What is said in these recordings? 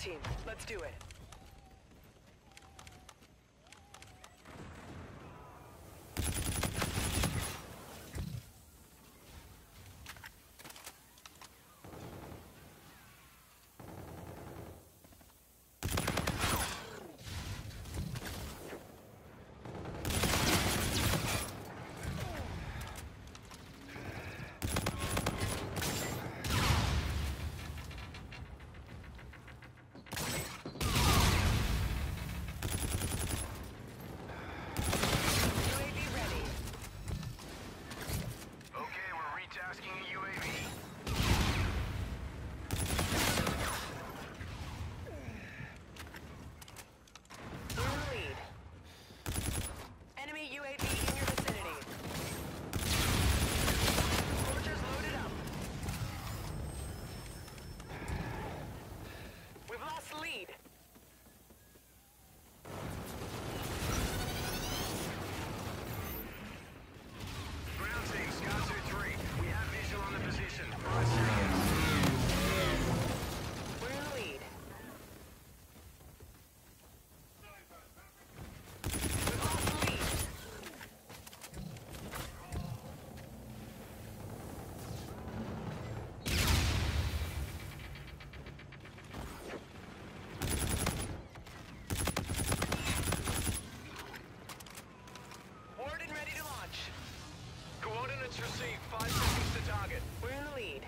team. Let's do it. Received. 5 seconds to target. We're in the lead.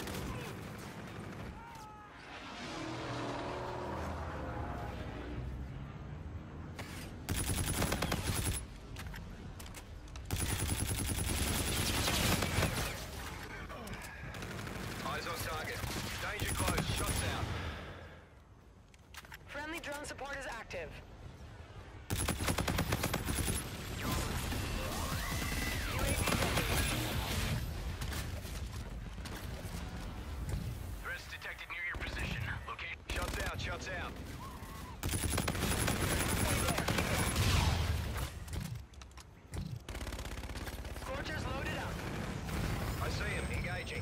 Eyes on target. Danger close. Shots out. Friendly drone support is active. Shots out. Scorchers loaded up. I see him. Engaging.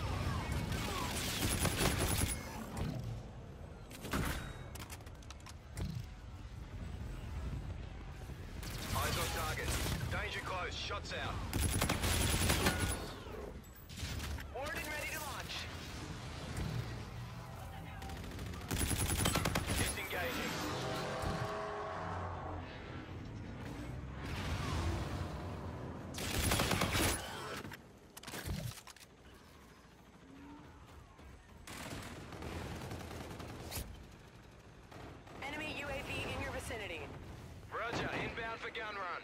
Eyes on target. Danger close. Shots out. Ordered and ready to launch. Disengaging. Enemy UAV in your vicinity. Roger. Inbound for gun run.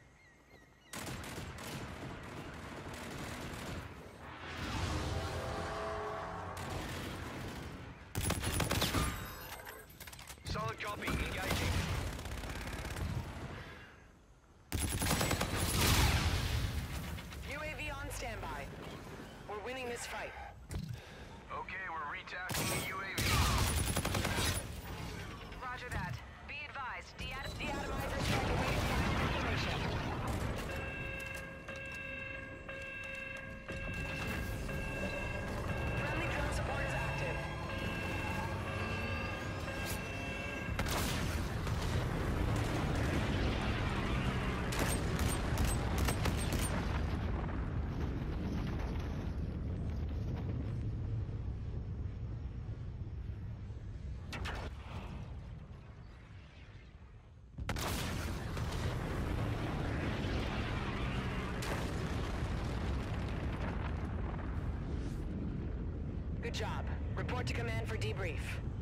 Solid copy. Engaging. UAV on standby. We're winning this fight. Okay, we're retasking the UAV. Roger that. Be advised, de-atomizer strike awaiting final confirmation. Friendly drone support is active. Good job. Report to command for debrief.